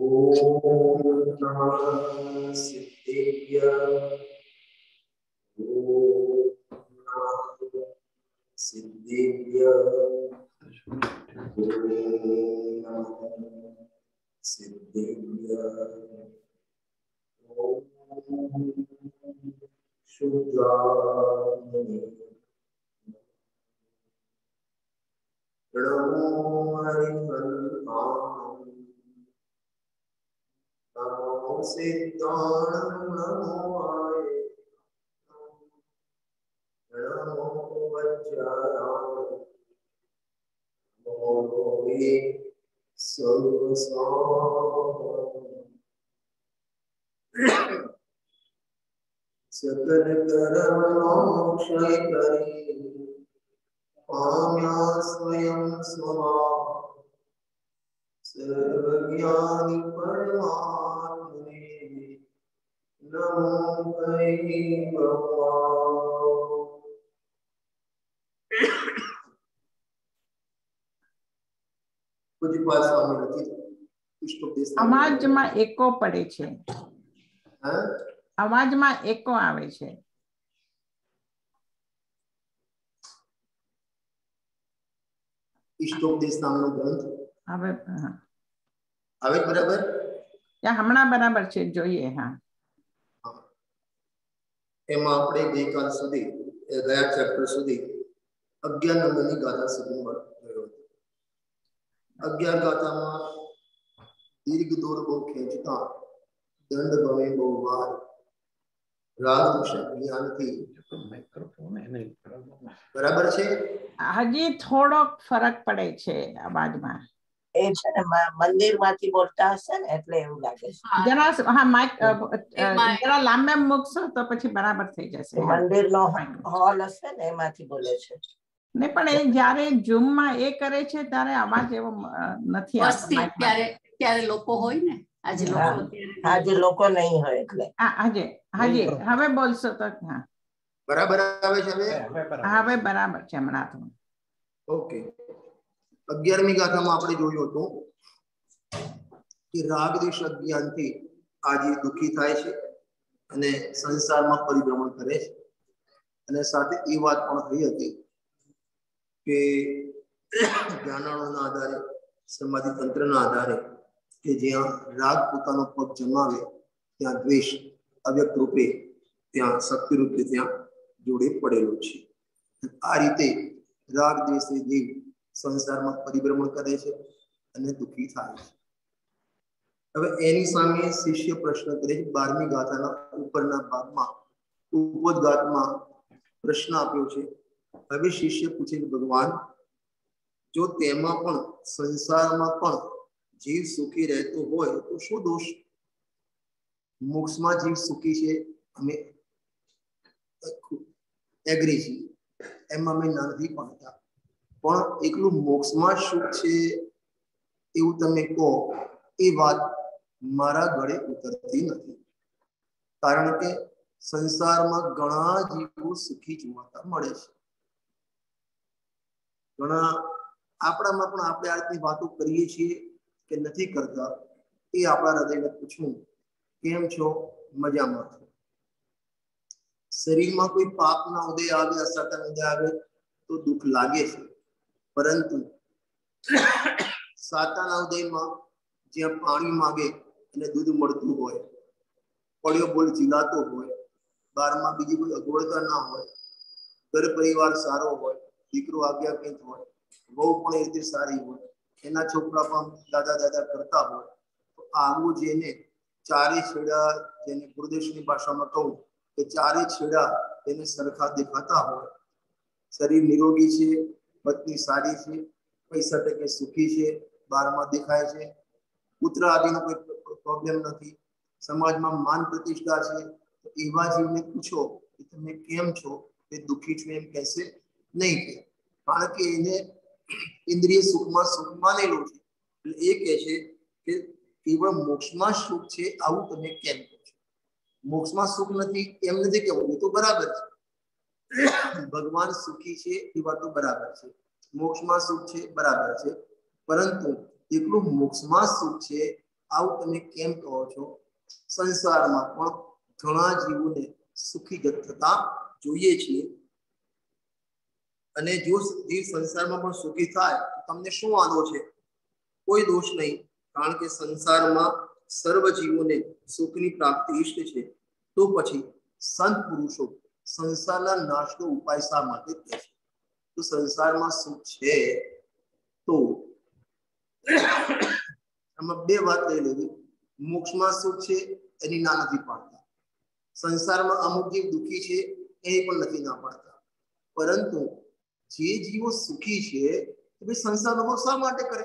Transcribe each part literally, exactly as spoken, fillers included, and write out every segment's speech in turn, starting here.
ओम नमः सिद्धेभ्यः ओम नमः सिद्धेभ्यः ओम नमः सिद्धेभ्यः ओम शुद्धात्मने नमो हरिहरनाम नमो सिद्धाणं नमो आये नमो वज्राणां नमो लोके सकल कर्मोक्षय करे पाम्या स्वयं स्वभाव सर्वज्ञानी परमात्मने नमो हरि भगवान। पूज्यपाद स्वामी रचित पुष्पोपदेश અવાજમાં એકો પડે છે હા અવાજમાં એકો આવે છે ઇષ્ટોપદેશ નામનો ગ્રંથ હવે હા હવે બરાબર ત્યાં હમણાં બરાબર છે જોઈએ હા એમાં આપણે ગઈકાલ સુધી ગયા ચેપ્ટર સુધી અગિયાર નંબરની ગાથા સુધી ગયો અગિયાર ગાથામાં દીર્ઘ દોર બહુ ખેંચતા દંડ ભવે બહુ વાર રાગ જ્ઞાનથી બરાબર છે હજી થોડોક ફરક પડે છે અવાજમાં એ છે ને મંદિરમાંથી બોલતા હશે ને એટલે એવું લાગે છે જરા હા માઇક જરા લાંબે મૂકશો તો પછી બરાબર થઈ જશે મંદિરનો હોલ હશે ને એમાંથી બોલે છે ને પણ એ જ્યારે ઝૂમમાં એ કરે છે ત્યારે અવાજ એવો નથી આવતો ત્યારે ત્યારે લોકો હોય ને આજે લોકો આજે લોકો નહીં હોય એટલે હાજી હાજી હવે બોલશો તો હા બરાબર આવે છે હવે હવે બરાબર છે હમણાં તો ઓકે અગિયારમી ગાથામાં આપણે જોયું હતું કે રાગ દેશ અજ્ઞાનથી આજે દુઃખી થાય છે અને સંસારમાં પરિભ્રમણ કરે છે અને સાથે એ વાત પણ થઈ હતી કે જ્ઞાનાળોના આધારે સમાધિ તંત્રના આધારે કે જ્યાં રાગ પોતાનો પગ જમાવે ત્યાં દ્વેષ અવ્યક્ત રૂપે ત્યાં શક્તિ રૂપે ત્યાં જોડે પડેલો છે આ રીતે રાગ દ્વેષે જીવ સંસારમાં પરિભ્રમણ કરે છે અને દુઃખી થાય છે હવે એની સામે શિષ્ય પ્રશ્ન કરે છે બારમી ગાથાના ઉપરના ભાગમાં ઉપોદગાતમાં પ્રશ્ન આપ્યો છે હવે શિષ્ય પૂછે કે ભગવાન જો તેમાં પણ સંસારમાં પણ જીવ સુખી રહેતો હોય તો શું દોષ મોક્ષમાં જીવ સુખી છે અમે એગ્રી છીએ એમાં અમે નથી પાડતા પણ એકલું મોક્ષમાં સુખ છે એવું તમે કહો એ વાત મારા ગળે ઉતરતી નથી કારણ કે સંસારમાં ઘણા જીવો સુખી જોવાતા મળે છે ઘણા આપણામાં પણ આપણે આ રીતની વાતો કરીએ છીએ કે નથી કરતા એ આપણા હૃદયને પૂછવું કેમ છો મજામાં છો શરીરમાં કોઈ પાપના ઉદય આવે અસતન ઉદય આવે તો દુઃખ લાગે છે પરંતુ સાતાના ઉદયમાં જ્યાં પાણી માગે અને દૂધ મળતું હોય પડ્યો બોલ જીલાતો હોય બારમાં બીજી કોઈ અગવડતા ના હોય ઘર પરિવાર સારો હોય દીકરો આજ્ઞાકીત હોય બહુ પણ એ રીતે સારી હોય એના છોકરા પણ દાદા દાદા કરતા હોય તો આવું જેને ચારે છેડા જેને ગુરુદેશની ભાષામાં કહું કે ચારે છેડા એને સરખા દેખાતા હોય શરીર નિરોગી છે પત્ની સારી છે પૈસા ટકે સુખી છે બારમાં દેખાય છે પુત્ર આદિનો કોઈ પ્રોબ્લેમ નથી સમાજમાં માન પ્રતિષ્ઠા છે તો એવા જીવને પૂછો કે તમે કેમ છો તે દુઃખી છો એમ કહેશે નહીં કે કારણ કે એને ઇન્દ્રિય સુખમાં સુખ માનેલું છે એટલે એ કહે છે કે કેવળ મોક્ષમાં સુખ છે આવું તમે કેમ કહો છો મોક્ષમાં સુખ નથી એમ નથી કહેવું એ તો બરાબર છે ભગવાન સુખી છે એ વાત તો બરાબર છે મોક્ષમાં સુખ છે બરાબર છે પરંતુ એકલું મોક્ષમાં સુખ છે આવું તમે કેમ કહો છો? સંસારમાં પણ ઘણા જીવોને સુખી થતા જોઈએ છીએ, અને જો જીવ સંસારમાં પણ સુખી થાય તો તમને શું વાંધો છે? કોઈ દોષ નહીં, કારણ કે સંસારમાં સર્વ જીવોને સુખની પ્રાપ્તિ ઈષ્ટ છે. તો પછી સંત પુરુષો સંસારના નાશનો ઉપાય શા માટે કહે છે? તો સંસારમાં સુખ છે તો આમાં બે વાત લઈ લેવી. મોક્ષમાં સુખ છે એની ના નથી પાડતા, સંસારમાં અમુક જીવ દુઃખી છે એ પણ નથી ના પાડતા, પરંતુ જે જીવો સુખી છે તો ભાઈ સંસારનો ભોગ શા માટે કરે?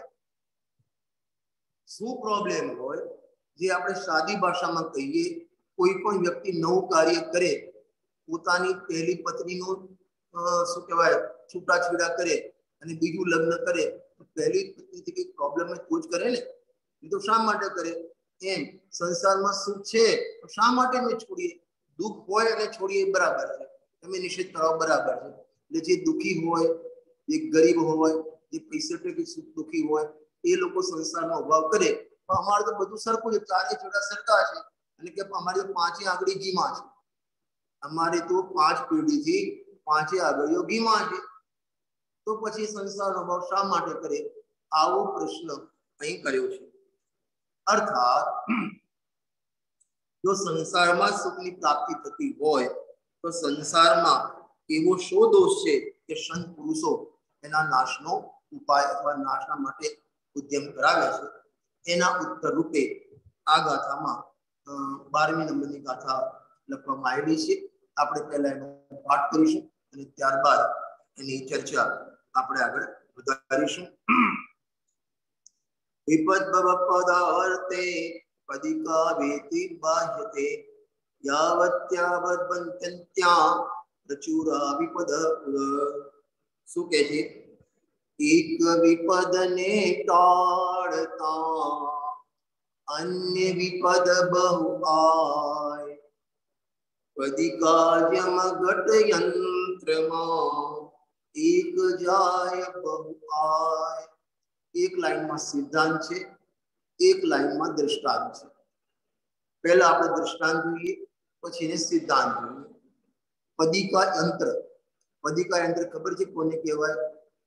શું પ્રોબ્લેમ હોય? જે આપણે સાદી ભાષામાં કહીએ, કોઈ પણ વ્યક્તિ નવું કાર્ય કરે, પોતાની પહેલી પત્નીનો શું કહેવાય છૂટાછેડા કરે અને બીજું લગ્ન કરે, તો પહેલી પત્નીથી કઈ પ્રોબ્લેમ કોઈ જ કરે ને, એ તો શા માટે કરે? એમ સંસારમાં સુખ છે તો શા માટે ન છોડીએ? દુઃખ હોય અને છોડીએ બરાબર છે, તમે નિષેધ કરો બરાબર છે. એટલે જે દુઃખી હોય, જે ગરીબ હોય, જે પૈસા ટકે દુઃખી હોય, એ લોકો સંસારનો અભાવ કરે. પણ અમારે તો બધું સરખું છે, ચારે છેડા સરખા છે, અને કે અમારી તો પાંચે આંગળી ઘીમાં છે, અમારે તો પાંચ પેઢીથી પાંચે આંગળીઓ ઘીમાં છે, તો પછી સંસારનો અભાવ શા માટે કરે? આવો પ્રશ્ન અહીં કર્યો છે. અર્થાત જો સંસારમાં સુખની પ્રાપ્તિ થતી હોય તો સંસારમાં એવો શો દોષ છે કે સંત પુરુષો એના નાશનો ઉપાય અથવા નાશના માટે ઉદ્યમ કરાવે છે? એના ઉત્તર રૂપે આ ગાથામાં બારમી નંબરની ગાથા લખવામાં આવેલી છે. આપણે પહેલા એનો પાઠ કરીશું અને ત્યારબાદ એની ચર્ચા આપણે આગળ વધારીશું. વિપદ્ભવ પદાર્થે પદિકા વેતિ બાહ્યતે યાવત્યાવદ બંત્યંત્યા પ્રચુરા વિપદ. શું કહે છે? એક વિપદને ટાળતા અન્ય વિપદ બહુ આય, પદિકાજ્યમ ઘટ યંત્રમાં એક જાય બહુ આય. એક લાઈનમાં સિદ્ધાંત છે, એક લાઈનમાં દ્રષ્ટાંત છે. પહેલા આપણે દ્રષ્ટાંત જોઈએ, પછી એને સિદ્ધાંત જોઈએ. પદિકા યંત્ર, પદિકા યંત્ર ખબર છે કોને કહેવાય?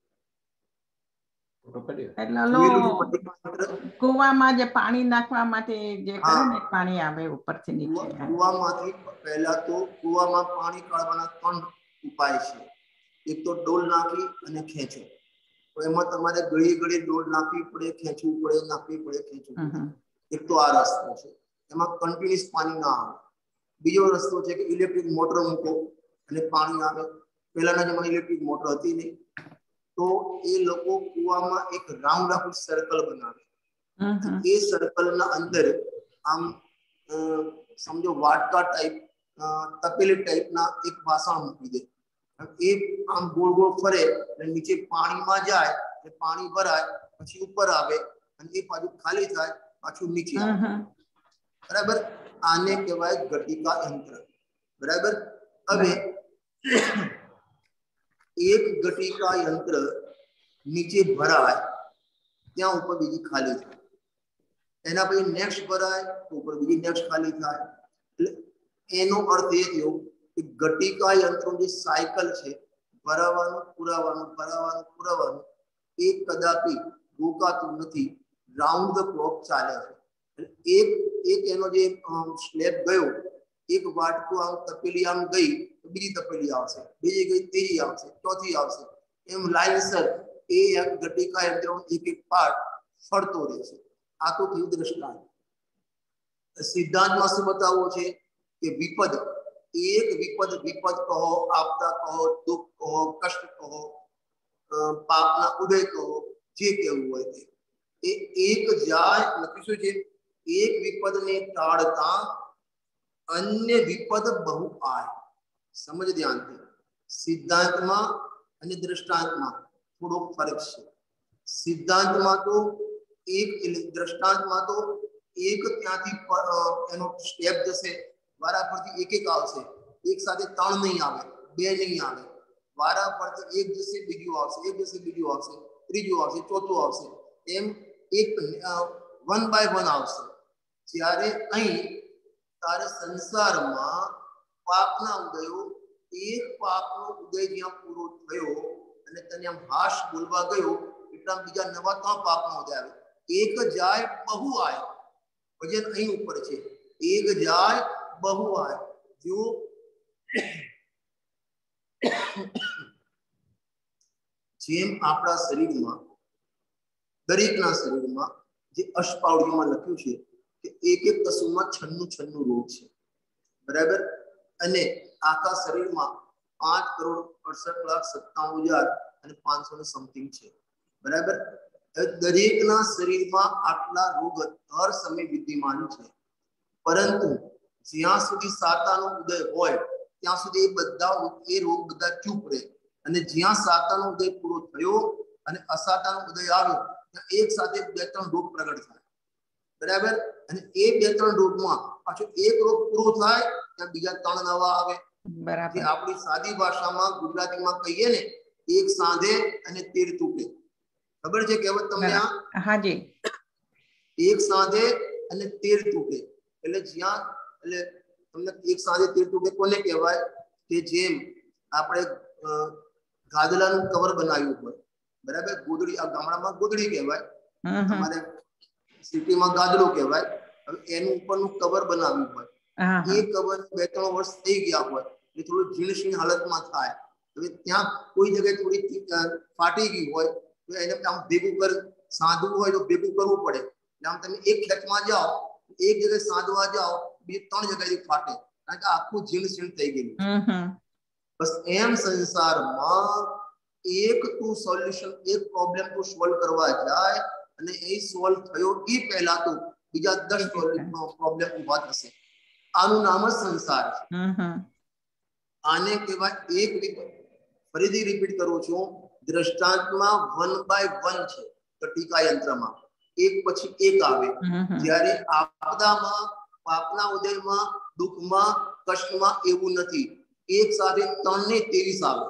કુવામાં જે પાણી નાખવા માટે જે કરે ને, પાણી આવે ઉપરથી નીચે. કુવામાંથી પહેલા તો કુવામાં પાણી કાઢવાના ત્રણ ઉપાય છે. એક તો ડોલ નાખી અને ખેંચો, તો એમાં તમારે ઘડી ઘડી ડોલ નાખવી પડે, ખેંચવું પડે, નાખવી પડે, ખેંચવું પડે. એક તો આ રસ્તો છે, એમાં કન્ટિન્યુઅસ પાણી ના આવે. બીજો રસ્તો છે કે ઇલેક્ટ્રિક મોટર મૂકો અને પાણી આવે. પહેલાના જમાનામાં ઇલેક્ટ્રિક મોટર હતી નહીં, તો એ લોકો કુવામાં એક રાઉન્ડ આખું સર્કલ બનાવે. એ સર્કલના અંદર આમ સમજો વાટકા ટાઈપ તપેલી ટાઈપના એક વાસણ મૂકી દે. એ આમ ગોળ ગોળ ફરે અને નીચે પાણીમાં જાય, એટલે પાણી ભરાય, પછી ઉપર આવે અને એ પાછું ખાલી થાય, પાછું નીચે આવે. બરાબર? આને કહેવાય ઘટિકા યંત્ર. બરાબર? હવે એક ઘટિકા યંત્ર નીચે ભરાય, ત્યાં ઉપર બીજી ખાલી થાય, એના પછી નેક્સ્ટ ભરાય તો ઉપર બીજી નેક્સ્ટ ખાલી થાય. એટલે એનો અર્થ એ થયો કે ઘટિકા યંત્રનું જે સાયકલ છે, ભરાવાનું પુરાવાનું ભરાવાનું પુરાવાનું, એ કદાપી રોકાતું નથી, રાઉન્ડ ધ ક્લોક ચાલે છે. એક એક એનો જે સ્લેબ ગયો, એક વાટકો આમ તપેલી આમ ગઈ તો બીજી તપેલી આવશે, બીજી ગઈ ત્રીજી આવશે, ચોથી આવશે, એમ લાઈનસર એ ઘટિકા યંત્રનો એક એક પાર્ટ ફરતો રહે છે. આ તો થયું દ્રષ્ટાંત. સિદ્ધાંતમાં શું બતાવવો છે કે વિપદ, એક વિપદ, વિપદ કહો, આપદા કહો, દુઃખ કહો, કષ્ટ કહો, પાપના ઉદય કહો, જે કહેવું હોય તે, એ એક જાય લખીશું છે. એક વિપદને ટાળતા અન્ય વિપદ બહુ આય. સમજ ધ્યાનથી. સિદ્ધાંતમાં અને દ્રષ્ટાંતમાં થોડો ફરક છે. સિદ્ધાંતમાં તો એક, દ્રષ્ટાંતમાં તો એક ત્યાંથી એનો સ્ટેપ જશે, વારા પરથી એક એક આવશે, એક સાથે ત્રણ નહીં આવે, બે નહીં આવે, વારા પરથી એક જશે બીજું આવશે, એક જશે બીજું આવશે, ત્રીજું આવશે, ચોથું આવશે, એમ એક વન બાય વન આવશે. જ્યારે અહીં તારે સંસારમાં પાપના ઉદયો, એક પાપનો ઉદય જ્યાં પૂરો થયો અને તને આમ હાશ બોલવા ગયો એટલા બીજા નવા ત્રણ પાપનો ઉદય આવે. એક જાય બહુ આય, વજન અહીં ઉપર છે. એક જાય બહુ આય. જો જેમ આપણા શરીરમાં દરેકના શરીરમાં જે અષ્ટપાવડીમાં લખ્યું છે કે એક એક તસુમાં છન્નું છન્નું રોગ છે, બરાબર. અને આખા શરીરમાં પાંચ કરોડ અડસઠ લાખ સત્તાણું હજાર અને પાંચસો ને સમથિંગ છે, બરાબર. દરેકના શરીરમાં આટલા રોગ હર સમય વિદ્યમાન છે, પરંતુ જ્યાં સુધી સાતાનો ઉદય હોય ત્યાં સુધી એ બધા એ રોગ બધા ચૂપ રહે. અને જ્યાં સાતાનો ઉદય પૂરો થયો અને અસાતાનો ઉદય આવ્યો ત્યાં એક સાથે બે ત્રણ રોગ પ્રગટ થાય, બરાબર. અને એ બે ત્રણ રોગમાં પાછો એક રોગ પૂરો થાય ત્યાં બીજા ત્રણ નવા આવે, બરાબર. આપણી સાદી ભાષામાં ગુજરાતીમાં કહીએ ને, એક સાંધે અને તેર તૂટે. ખબર છે કહેવત તમને? આ હાજી. એક સાંધે અને તેર તૂટે એટલે જ્યાં એટલે તમને એક સાંધે તેર તૂટે કોને કહેવાય? કે જેમ આપણે ગાદલાનું કવર બનાવ્યું હોય, બરાબર. ગોદડી, આ ગામડામાં ગોદડી કહેવાય, તમારે સિટીમાં ગાદલો કહેવાય. હવે એનું ઉપરનું કવર બનાવ્યું હોય, એ કવર બે ત્રણ વર્ષ થઈ ગયા હોય એટલે થોડું ઝીણશીણ હાલતમાં થાય. હવે ત્યાં કોઈ જગ્યાએ થોડી ફાટી ગઈ હોય તો એને આમ ભેગું કર સાંધવું હોય તો ભેગું કરવું પડે. આમ તમે એક ખેંચમાં જાઓ, એક જગ્યાએ સાંધવા જાઓ, બે ત્રણ જગ્યાએ ફાટે, કારણ કે આખું ઝીણશીણ થઈ ગયું. બસ એમ સંસારમાં એક તું સોલ્યુશન, એક પ્રોબ્લેમ તું સોલ્વ કરવા જાય અને એ સોલ્વ થયો એ પહેલા તો બીજા દસ પ્રોબ્લેમ ઉભા થશે. આનું નામ જ સંસાર છે. આને કહેવાય એક, ફરીથી રિપીટ કરું છું, દ્રષ્ટાંતમાં વન બાય વન છે તો ટીકા યંત્રમાં એક પછી એક આવે. જ્યારે આપદામાં, પાપના ઉદયમાં, દુઃખમાં, કષ્ટમાં એવું નથી, એક સાથે ત્રણ ને ત્રેવીસ આવે.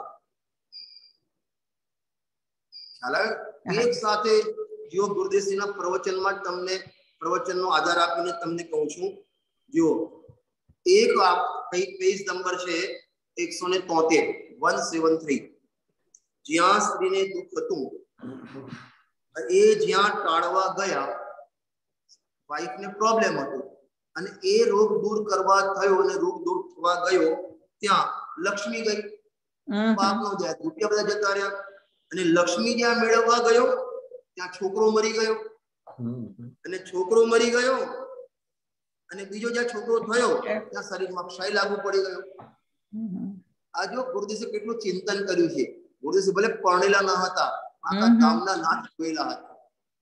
ખ્યાલ આવે? એક સાથે જો ગુરુદેવજીના પ્રવચનમાં તમને પ્રવચનનો આધાર આપીને તમને કહું છું, જો એક પેજ નંબર છે એકસો ને તોતેર, વન સેવન થ્રી. જ્યાં સ્ત્રીને દુઃખ હતું એ જ્યાં ટાળવા ગયા, વાઈફને પ્રોબ્લેમ હતો અને એ રોગ દૂર કરવા થયો અને રોગ દૂર થવા ગયો ત્યાં લક્ષ્મી ગઈ. પાપનો જાય, રૂપિયા બધા જતા રહ્યા. અને લક્ષ્મી જ્યાં મેળવવા ગયો ત્યાં છોકરો મરી ગયો, અને છોકરો મરી ગયો અને બીજો જ્યાં છોકરો થયો ત્યાં શરીરમાં ક્ષય લાગુ પડી ગયો. આ જો ગુરુદેશે કેટલું ચિંતન કર્યું છે. ગુરુદેશે ભલે પરણેલા ન હતા, આખા ગામના નાશ જોયેલા હતા.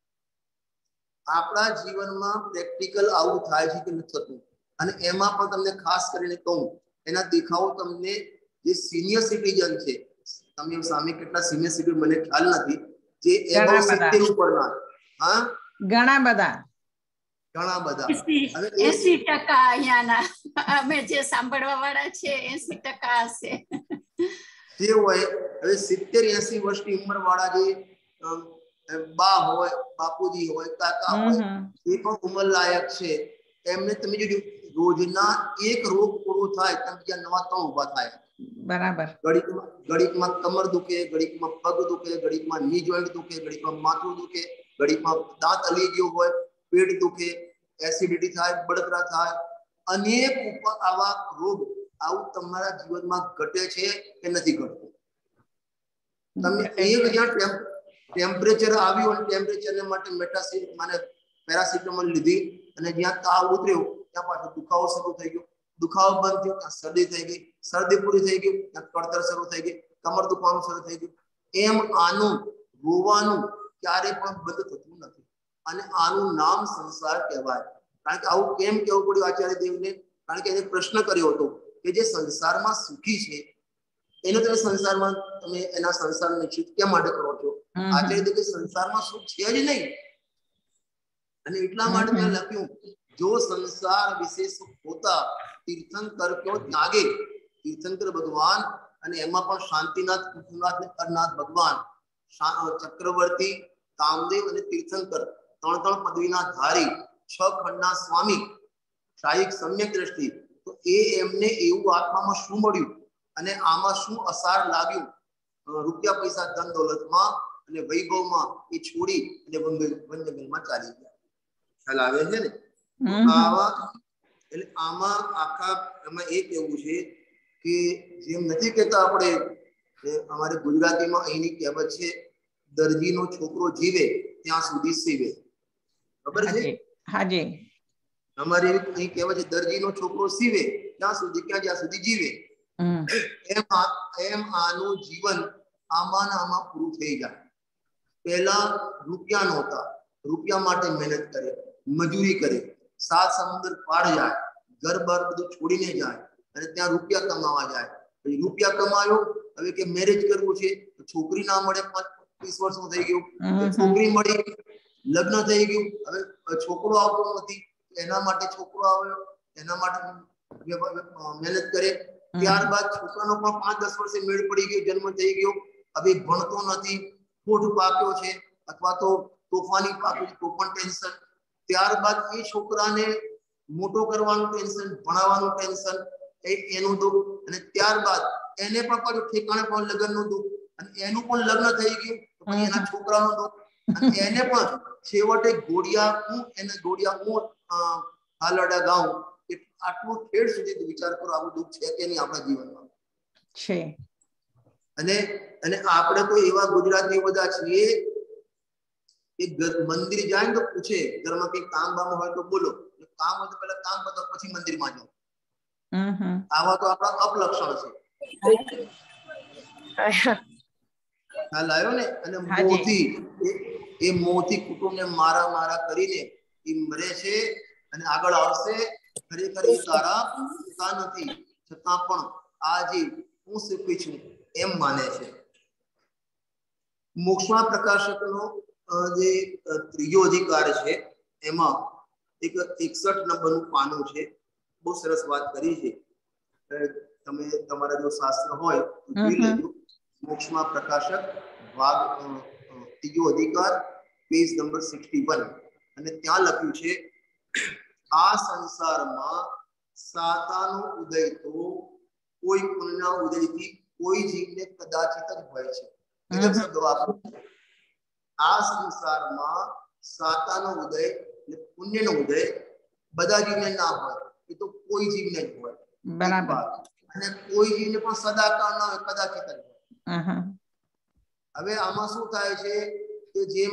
આપણા જીવનમાં પ્રેક્ટિકલ આવું થાય છે કે નથી થતું. અને એમાં પણ તમને ખાસ કરીને કહું, એના દેખાવો તમને જે સિનિયર સિટીઝન છે, તમે સામે કેટલા સિનિયર સિટીઝન મને ખ્યાલ નથી, જે એબવ સિત્તેર ઉપરના, હા ઘણા બધા ઘણા બધા એસી ટકા અહીંયાના અમે જે સાંભળવા વાળા છે એસી ટકા હશે જે હોય. હવે સિત્તેર એસી વર્ષની ઉંમર વાળા જે બા હોય, બાપુજી હોય, કાકા હોય, એ પણ ઉંમર લાયક છે. એમને તમે જો રોજના એક રોગ પૂરો થાય તો બીજા નવા ત્રણ ઉભા થાય, બરાબર. ઘડીકમાં ઘડીકમાં કમર દુખે, ઘડીકમાં પગ દુખે, ઘડીકમાં ની જોઈન્ટ દુખે, ઘડીકમાં માથું દુખે, ઘડીકમાં દાંત હલી ગયો હોય, પેટ દુખે, એસિડિટી થાય, બળતરા થાય, અનેક ઉપર આવા રોગ આવું તમારા જીવનમાં ઘટે છે કે નથી ઘટતું? તમે એક જ્યાં ટેમ્પરેચર આવ્યું અને ટેમ્પરેચરને માટે મેટાસિન મને પેરાસિટામોલ લીધી અને જ્યાં તાવ ઉતર્યો ત્યાં પાછો દુખાવો શરૂ થઈ ગયો, દુખાવો બંધ થયો ત્યાં શરદી થઈ ગઈ, શરદી પૂરી થઈ ગઈ ત્યાં કળતર શરૂ થઈ ગઈ, કમર દુખવાનું શરૂ થઈ ગયું. એમ આનું રોવાનું ક્યારે પણ બંધ થતું નથી અને આનું નામ સંસાર કહેવાય. કારણ કે આવું કેમ કહેવું પડ્યું આચાર્ય દેવને? કારણ કે એને પ્રશ્ન કર્યો હતો કે જે સંસારમાં સુખી છે એને તમે સંસારમાં તમે એના સંસાર નિશ્ચિત કેમ માટે કરો છો? આચાર્ય દેવ કે સંસારમાં સુખ છે જ નહીં. અને એટલા માટે મેં લખ્યું, જો સંસાર વિશે સુખ હોતા તીર્થંકર ક્યો ત્યાગે. તીર્થંકર ભગવાન અને એમાં પણ શાંતિનાથ, પૃથ્વીનાથ અને અરનાથ ભગવાન, ચક્રવર્તી, કામદેવ અને તીર્થંકર ત્રણ ત્રણ પદવીના ધારી, છ ખંડના સ્વામી, શાહીક સમ્યક દ્રષ્ટિ, તો એ એમને એવું આત્મામાં શું મળ્યું અને આમાં શું અસાર લાગ્યું રૂપિયા પૈસા ધન દોલતમાં અને વૈભવમાં, એ છોડી અને વન જંગલમાં ચાલી ગયા. ખ્યાલ આવે છે ને? આવા એટલે આમાં આખા એમાં એક એવું છે કે જેમ નથી કહેતા આપણે, અમારે ગુજરાતીમાં અહીંની કહેવત છે, દરજીનો છોકરો જીવે ત્યાં સુધી સીવે. ખબર છે? હાજી. અમારે અહીં કહેવત છે, દરજીનો છોકરો સીવે ત્યાં સુધી, ક્યાં જ્યાં સુધી જીવે. એમ એમ આનું જીવન આમાં આમાં પૂરું થઈ જાય. પહેલા રૂપિયા નહોતા, રૂપિયા માટે મહેનત કરે, મજૂરી કરે, સાત સમુદ્ર પાર જાય, ઘર બાર બધું છોડીને જાય અને ત્યાં રૂપિયા કમાવા જાય. પછી રૂપિયા કમાયો, હવે કે મેરેજ કરવું છે, છોકરી ના મળે, ત્રીસ વર્ષનું થઈ ગયું, છોકરી મળી, લગ્ન થઈ ગયું, હવે છોકરો આવતો નથી, એના માટે છોકરો આવ્યો, એના માટે મહેનત કરે. ત્યારબાદ છોકરાનો પણ પાંચ દસ વર્ષે મેળ પડી ગયો, જન્મ થઈ ગયો, હવે ભણતો નથી, ખોટ પાક્યો છે અથવા તો તોફાની પાક્યો છે, તો પણ ટેન્શન. ત્યારબાદ એ છોકરાને મોટો કરવાનું ટેન્શન, ભણાવવાનું ટેન્શન, એનું દુઃખ. અને ત્યારબાદ એને પણ પાછું ઠેકાણે પણ લગ્નનું દુઃખ, અને એનું પણ લગ્ન થઈ ગયું તો પછી એના છોકરાનું દુઃખ, અને એને પણ છેવટે ગોળિયા હું એને ગોળિયા હું હાલડા ગાઉં. આટલું ખેડ સુધી વિચાર કરો, આવું દુઃખ છે કે નહીં આપણા જીવનમાં? છે. અને અને આપણે તો એવા ગુજરાતી બધા છીએ કે મંદિર જાય ને તો પૂછે, ઘરમાં કઈ કામ બામ હોય તો બોલો, કામ હોય તો પહેલા કામ બતાવો, પછી મંદિરમાં જાઓ. આવા તો આપણા અપલક્ષણ છે. ખ્યાલ આવ્યો ને? અને મોથી એ મોથી કુટુંબને મારા મારા કરીને એ મરે છે અને આગળ આવશે. ખરેખર એ તારા પિતા નથી, છતાં પણ આજે હું સુખી છું એમ માને છે. મોક્ષના પ્રકાશકનો જે ત્રીજો અધિકાર છે એમાં એક એકસઠ નંબરનું પાનું છે. બહુ સરસ વાત કરી છે. તમે તમારા જો શાસ્ત્ર હોય તો જોઈ લેજો. મોક્ષમાં પ્રકાશક ભાગ ત્રીજો અધિકાર, પેજ નંબર સિક્સટી વન, અને ત્યાં લખ્યું છે, આ સંસારમાં સાતાનો ઉદય તો કોઈ પુણ્યના ઉદયથી કોઈ જીવને કદાચિત જ હોય છે. ગજબ શબ્દ વાપરો. આ સંસારમાં સાતાનો ઉદય એટલે પુણ્યનો ઉદય બધા જીવને ના હોય, એ તો કોઈ જીવને જ હોય. બરાબર. અને કોઈ જીવને પણ સદાકાળ ના હોય, કદાચિત જ હોય. હવે આમાં શું થાય છે કે જેમ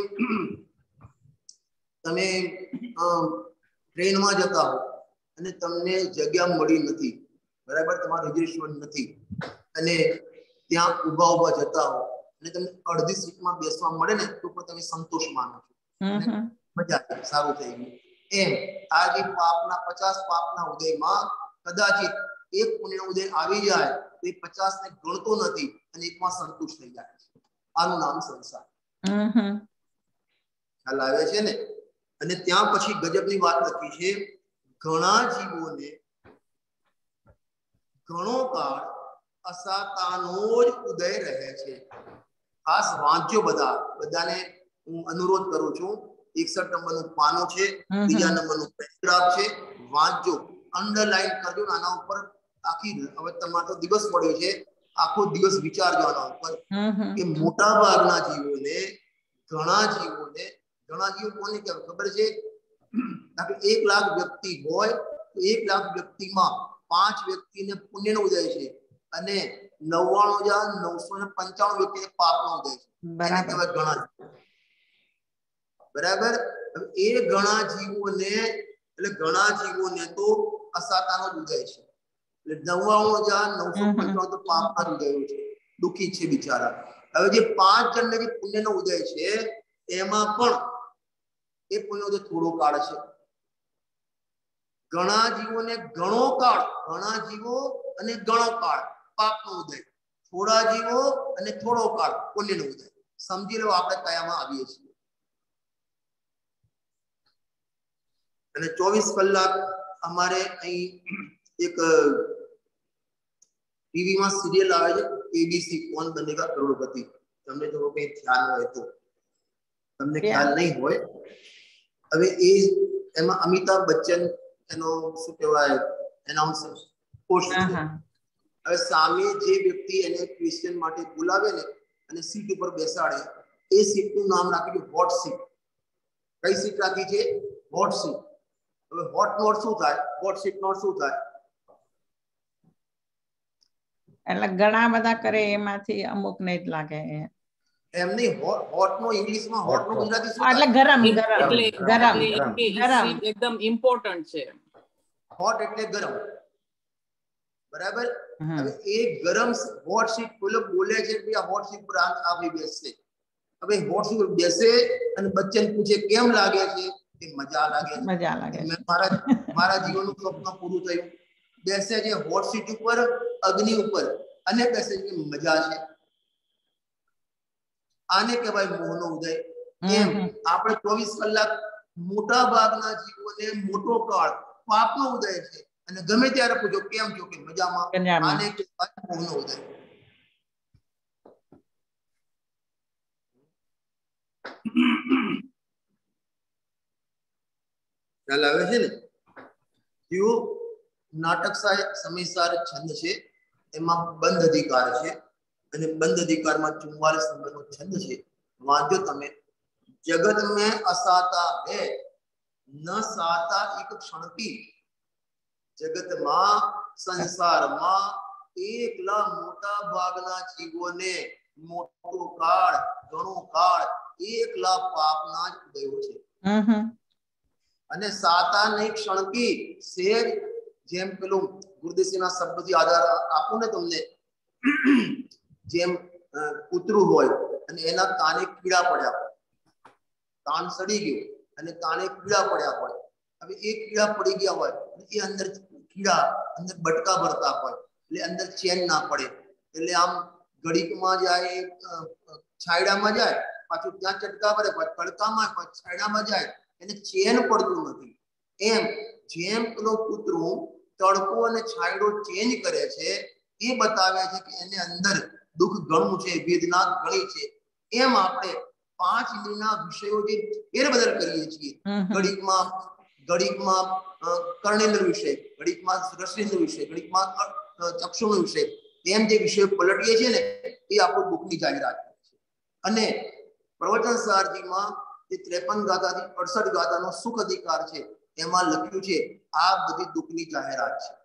તમે ટ્રેનમાં જતા હો અને તમને જગ્યા મળી નથી, બરાબર, તમારું રિઝર્વેશન નથી, અને ત્યાં ઉભા ઉભા જતા હો અને તમને અડધી સીટમાં બેસવા મળે ને તો પણ તમે સંતોષ માનો છો, મજા આવે, સારું થઈ ગયું. એમ આ જે પાપના પચાસ પાપના ઉદયમાં કદાચિત એક પુણ્યનો ઉદય આવી જાય તો એ પચાસ ને ગણતો નથી અને એકમાં સંતુષ્ટ થઈ જાય છે. આનું નામ સંસાર. ખ્યાલ આવે છે ને? અને ત્યાં પછી ગજબની વાત લખી છે, ઘણા જીવોને ઘણો કાળ અસાતાનો જ ઉદય રહે છે. ખાસ વાંચજો, બધા બધાને હું અનુરોધ કરું છું. એકસઠ નંબરનું પાનું છે, બીજા નંબરનું પેરેગ્રાફ છે, વાંચજો, અંડરલાઈન કરજો. આના ઉપર આખી, હવે તમારો તો દિવસ પડ્યો છે, આખો દિવસ વિચારજો આના ઉપર કે મોટા ભાગના જીવોને ઘણા જીવોને ઘણા જીવો કોને કહેવાય ખબર છે? એક લાખ વ્યક્તિ હોય તો એક લાખ વ્યક્તિમાં પાંચ વ્યક્તિને પુણ્યનો ઉદય છે અને નવ્વાણું હજાર નવસો ને પંચાણું વ્યક્તિને પાપનો ઉદય છે. એને કહેવાય ઘણા. બરાબર. એ ઘણા જીવોને એટલે ઘણા જીવોને તો અસાતાનો જ ઉદય છે, એટલે નવ્વાણું હજાર નવસો પંચાણું તો પાપના ઉદયો છે, દુઃખી છે બિચારા. હવે જે પાંચ જણને જે પુણ્યનો ઉદય છે એમાં પણ એ પુણ્ય ઉદય થોડો કાળ છે. ઘણા જીવોને ઘણો કાળ, ઘણા જીવો અને ઘણો કાળ પાપનો ઉદય, થોડા જીવો અને થોડો કાળ પુણ્યનો ઉદય. સમજી લો આપણે કયામાં આવીએ છીએ. અને ચોવીસ કલાક અમારે અહીં એક ટીવીમાં સિરિયલ આવે છે, એબીસી કોણ બનેગા કરોડપતિ. તમને જો કઈ ખ્યાલ હોય તો, તમને ખ્યાલ નહીં હોય હવે એ એમાં અમિતાભ બચ્ચન એનો શું કહેવાય એનાઉન્સર પોસ્ટ હા છે. હા હવે સામે જે વ્યક્તિ એને ક્વેશ્ચન માટે બોલાવે ને અને સીટ ઉપર બેસાડે એ સીટનું નામ રાખી છે હોટ સીટ. કઈ સીટ રાખી છે? Hot seat. હવે હોટ નોટ શું થાય? હોટ સીટ નોટ શું થાય? એટલે ઘણા બધા કરે એમાંથી અમુક ને જ લાગે. એમ નહીં, હોટ નો ઇંગ્લિશમાં હોટ નો ગુજરાતી શું એટલે થાય? ગરમ ગરમ એટલે ગરમ એટલે એ ગરમ સીટ એકદમ ઇમ્પોર્ટન્ટ છે. હોટ એટલે ગરમ, બરાબર. હમ હવે એ ગરમ હોટ સીટ બોલે બોલે છે કે આ હોટ સીટ પર આવી બેસશે. હવે હોટ સીટ પર બેસે અને બચ્ચન પૂછે કેમ લાગે છે? કે મજા લાગે છે. મજા લાગે મેં છે. મારા મારા જીવનનું સ્વપ્ન પૂરું થયું. બેસે છે હોટ સીટ ઉપર, અગ્નિ ઉપર, અને બેસે છે મજા છે. આને કહેવાય મોહનો ઉદય. એમ હમ આપણે ચોવીસ કલાક મોટા ભાગના જીવોને મોટો કાળ પાપનો ઉદય છે. અને ગમે ત્યારે પૂછો કેમ છો? કે મજામાં. પંજાબમાં આને કહેવાય મોહનો ઉદય. ખ્યાલ આવે છે ને? જો નાટક સમયસાર છંદ છે, એમાં બંધ અધિકાર છે, અને બંધ અધિકારમાં ચુમ્માલીસ નંબરનો છંદ છે. વાંચો તમે. जगत में असाता है न साता एक क्षण की, जगत માં સંસારમાં એકલા મોટા ભાગના જીવોને મોટો કાળ ઘણો કાળ એકલા પાપના જ ઉદયો છે. અને સાતા નહીં ક્ષણ કી શેર, જેમ પેલું ગુરુદેવના શબ્દથી આધાર આપું ને તમને, જેમ કૂતરું હોય અને એના કાને કીડા પડ્યા હોય, કાન સડી ગયું અને કાને કીડા પડ્યા હોય. હવે એ કીડા પડી ગયા હોય એ અંદર કીડા અંદર બટકા ભરતા હોય એટલે અંદર ચેન ના પડે, એટલે આમ ઘડીકમાં જાય છાયડામાં જાય, પાછું ત્યાં ચટકા ભરે, તડકામાં છાયડામાં જાય, એને ચેન પડતું નથી. એમ જેમ પેલો કૂતરું તડકો અને છાયડો ચેન્જ કરે છે એ બતાવે છે કે એને અંદર દુઃખ ઘણું છે, વેદના ઘણી છે. એમ આપણે પાંચ ઇન્દ્રિયના વિષયો જે ફેરબદલ કરીએ છીએ, ઘડીકમાં ઘડીકમાં કર્ણેન્દ્ર વિષય, ઘડીકમાં રસેન્દ્ર વિષય, ઘડીકમાં ચક્ષુનો વિષય, એમ જે વિષયો પલટીએ છીએ ને એ આપણું દુઃખની જાહેરાત છે. અને પ્રવચન સારજીમાં જે ત્રેપન ગાથાથી અડસઠ ગાથાનો સુખ અધિકાર છે એમાં લખ્યું છે આ બધી દુઃખની જાહેરાત છે.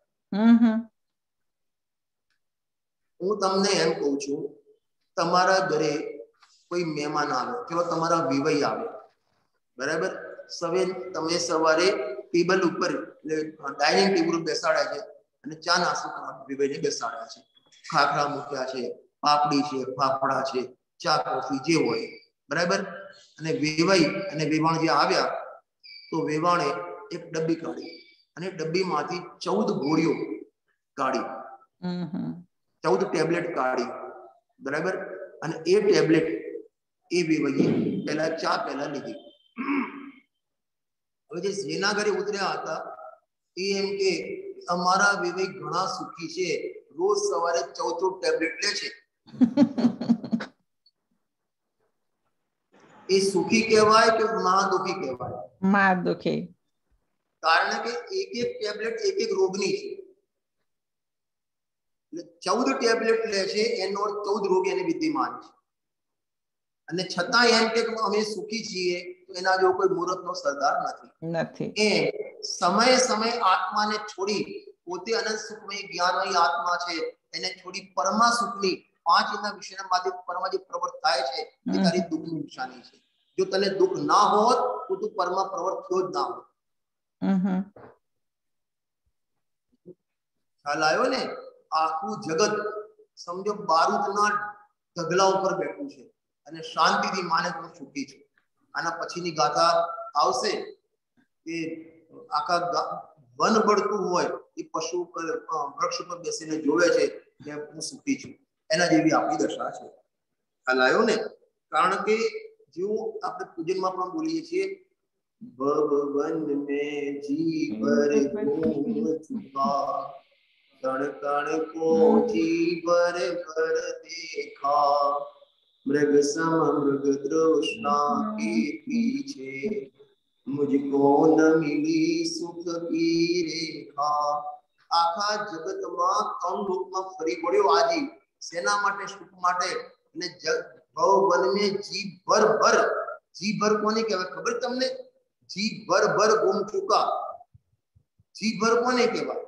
હું તમને એમ કહું છું, તમારા ઘરે કોઈ મહેમાન આવે, જો તમારા વિવઈ આવે, બરાબર, સવે તમે સવારે ટેબલ ઉપર એટલે ડાઇનિંગ ટેબલ ઉપર બેસાડ્યા છે અને ચા નાસ્તો કરવા વિવઈને બેસાડ્યા છે, ખાખરા મૂક્યા છે, પાપડી છે, ફાફડા છે, ચા કોફી જે હોય, બરાબર. અને વેવાઈ અને વેવાણ જે આવ્યા તો વેવાણે એક ડબ્બી કાઢી અને ડબ્બીમાંથી ચૌદ ગોળીઓ કાઢી, ચૌદ ટેબ્લેટ કાઢી, બરાબર. અને એ ટેબ્લેટ એ વેવાઈએ પહેલા ચા પહેલા લીધી. હવે જે જેના ઘરે ઉતર્યા હતા એ એમ કે અમારા વેવાઈ ઘણા સુખી છે, રોજ સવારે ચૌદ ચૌદ ટેબ્લેટ લે છે. એ સુખી કહેવાય કે મહાદુખી કહેવાય? મહાદુખી. કારણ કે એક એક ટેબ્લેટ એક એક રોગની છે. એટલે ચૌદ ટેબ્લેટ લે છે એનો ચૌદ રોગ એને વિદ્યમાન છે. અને છતાં એમ કે અમે સુખી છીએ તો એના જેવો કોઈ મૂર્ખનો સરદાર નથી. નથી. એ સમય સમય આત્માને છોડી પોતે અનંત સુખમય જ્ઞાનમય આત્મા છે એને છોડી પરમા સુખની પાંચ એના વિષયમાંથી પરમા જે પ્રવર્ત થાય છે એ તારી દુઃખની નિશાની છે. જો તને દુઃખ ના હોત તો તું પરમા પ્રવર્ત થયો જ ના હોત. ખ્યાલ આવ્યો ને? આખું જગત સમજો બારૂદના ઢગલા ઉપર બેઠું છે અને શાંતિથી માને તો સુખી છે. આના પછીની ગાથા આવશે કે આખા વન બળતું હોય એ પશુ પર વૃક્ષ પર બેસીને જોવે છે કે હું સુખી છું. એના જેવી આપણી દશા છે. ખ્યાલ આવ્યો ને? કારણ કે જો આપણે પૂજનમાં પણ બોલીએ છીએ ભવન મેં જી ભર ઘૂમ ચુકા, કણ કણ કો જીવર ભર દેખા, મૃગ સમ મૃગ તૃષ્ણા के पीछे मुझको न मिली सुख की रेखा। आखा जगत में त्रण लोक में फरी पड़्यो आजी सेना माटे सुख माटे ने भवन में जी भर भर जी भर कोने कहेवाय खबर तमने? जी भर भर घूम चुका। जी भर कोने कहेवाय?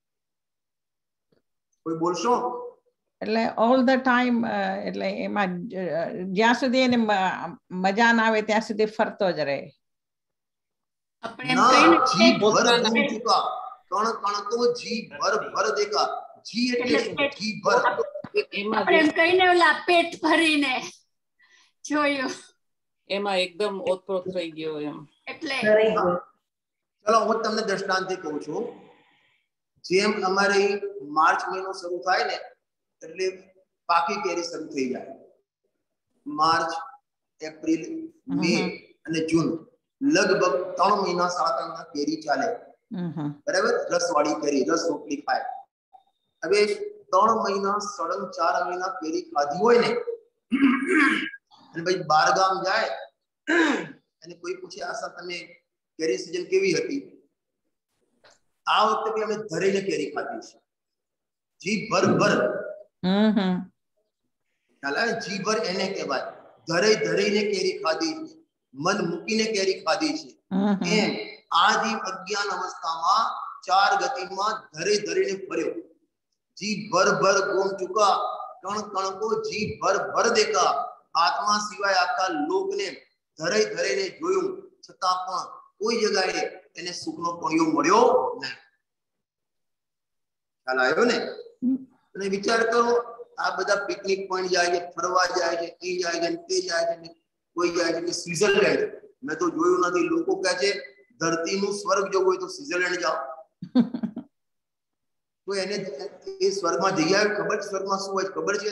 कोई बोलशो? એટલે ઓલ ધ ટાઈમ એટલે એમાં જ્યાં સુધી એને મજા ના આવે ત્યાં સુધી ફરતો જ રહે. આપણે એમ કહીને जी भर घूम चुका। कण कण तो जी भर भर देखा। जी એટલે શું? जी भर આપણે એમ કહીને ઓલા પેટ ભરીને જોયું એમાં એકદમ ઓતપ્રોત થઈ ગયો એમ એટલે ચલો હું તમને દ્રષ્ટાંતથી કહું છું. જેમ અમારે માર્ચ મહિનો શરૂ થાય ને એટલે પાકી કેરી શરૂ થઈ જાય. માર્ચ, એપ્રિલ, મે અને જૂન લગભગ ત્રણ મહિના સાડા ત્રણ મહિના કેરી ચાલે. બરાબર? રસવાળી કેરી, રસ રોટલી ખાય. હવે ત્રણ મહિના સળંગ ચાર મહિના કેરી ખાધી હોય ને અને ભાઈ બાર ગામ જાય અને કોઈ પૂછે આશા તમે કેરી સીઝન કેવી હતી? આ વખતે બી અમે ધરીને કેરી ખાધી છે. જી ભર ભર ખ્યાલ આવે? જી ભર એને કહેવાય. ધરે ધરીને કેરી ખાધી છે, મન મૂકીને કેરી ખાધી છે. એમ આ જીવ અજ્ઞાન અવસ્થામાં ચાર ગતિમાં ધરે ધરીને ફર્યો. जी भर भर घूम चुका। कण कण को जी भर भर देखा। आत्मा सिवाय आखा लोक ने धरे धरे ने जोયું છતાં પણ કોઈ જગ્યાએ એને સુખનો કોળિયો મળ્યો નહીં. ખ્યાલ આવ્યો ને? અને વિચાર કરો આ બધા પિકનિક પોઈન્ટ જાય છે, ફરવા જાય છે, અહીં જાય છે, તે જાય છે, કોઈ જાય છે કે સ્વિટ્ઝરલેન્ડ. મેં તો જોયું નથી. લોકો કહે છે ધરતીનું સ્વર્ગ જોવું હોય તો સ્વિટ્ઝરલેન્ડ જાઓ. તો એને એ સ્વર્ગમાં જઈ આવ્યો? ખબર છે સ્વર્ગમાં શું હોય? ખબર છે?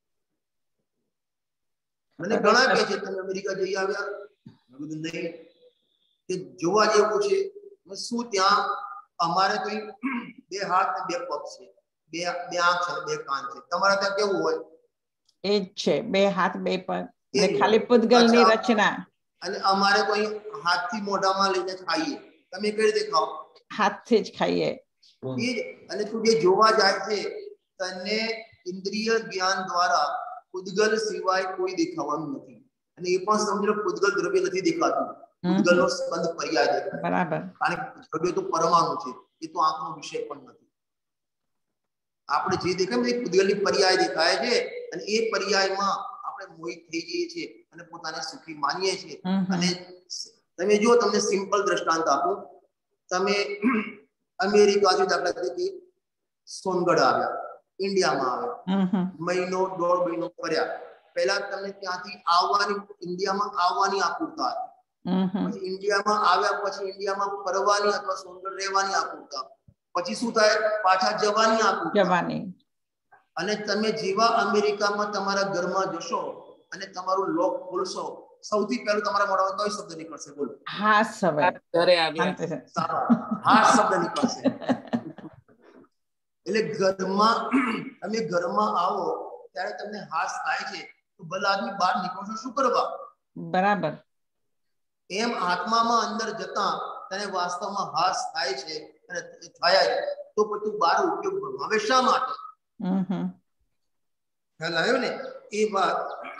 મને ઘણા કહે છે તમે અમેરિકા જઈ આવ્યા? મેં કીધું નહીં. કે જોવા જેવું છે. શું ત્યાં અમારે તો બે હાથ ને બે પગ છે, બે બે આંખ છે, બે કાન છે. તમારા ત્યાં કેવું હોય? એ જ છે, બે હાથ બે પગ ને ખાલી પૂતગલની રચના. અને અમારે તો અહીં હાથથી મોઢામાં લઈને ખાઈએ. તમે કઈ રીતે ખાઓ? હાથથી જ ખાઈએ. અને તું જે જોવા જાય છે તને ઇન્દ્રિય જ્ઞાન દ્વારા પૂતગલ સિવાય કોઈ દેખાવાનું નથી. અને એ પણ સમજો પૂતગલ દ્રવ્ય નથી દેખાતું. પૂતગલનો સ્પંદ પર્યાય દેખાય. બરાબર. કારણ કે દ્રવ્ય તો પરમાણુ છે. એ તો આંખનો વિષય પણ નથી. આપણે જે દેખાય ને પૂતગલની પર્યાય દેખાય છે અને એ પર્યાયમાં આપણે મોહિત થઈ જઈએ છીએ અને પોતાને સુખી માનીએ છીએ. અને તમે જો તમને સિમ્પલ દ્રષ્ટાંત આપું. તમે અમેરિકાથી દાખલા તરીકે સોનગઢ આવ્યા, ઇન્ડિયામાં આવ્યા, મહિનો દોઢ મહિનો ફર્યા. પહેલા તમને ત્યાંથી આવવાની ઇન્ડિયામાં આવવાની આકુરતા હતી. પછી ઇન્ડિયામાં આવ્યા પછી ઇન્ડિયામાં ફરવાની અથવા સોનગઢ રહેવાની આકુરતા. પછી શું થાય? પાછા જવાની આકુરતા. જવાની. અને તમે જેવા અમેરિકામાં તમારા ઘરમાં જશો અને તમારું લોક ખોલશો, સૌથી પહેલું તમારા મોઢામાં કયો શબ્દ નીકળશે? બોલો. હાસ હવે ઘરે આવ્યા. હાસ શબ્દ નીકળશે. એટલે ઘરમાં તમે ઘરમાં આવો ત્યારે તમને હાસ થાય છે તો ભલા આદમી બહાર નીકળશો શું કરવા? બરાબર. એમ આત્મામાં અંદર જતા તને વાસ્તવમાં હાસ થાય છે અને થાય તો પછી બહાર ઉપયોગ ભણાવે શા માટે? ખ્યાલ આવ્યો ને? એ વાત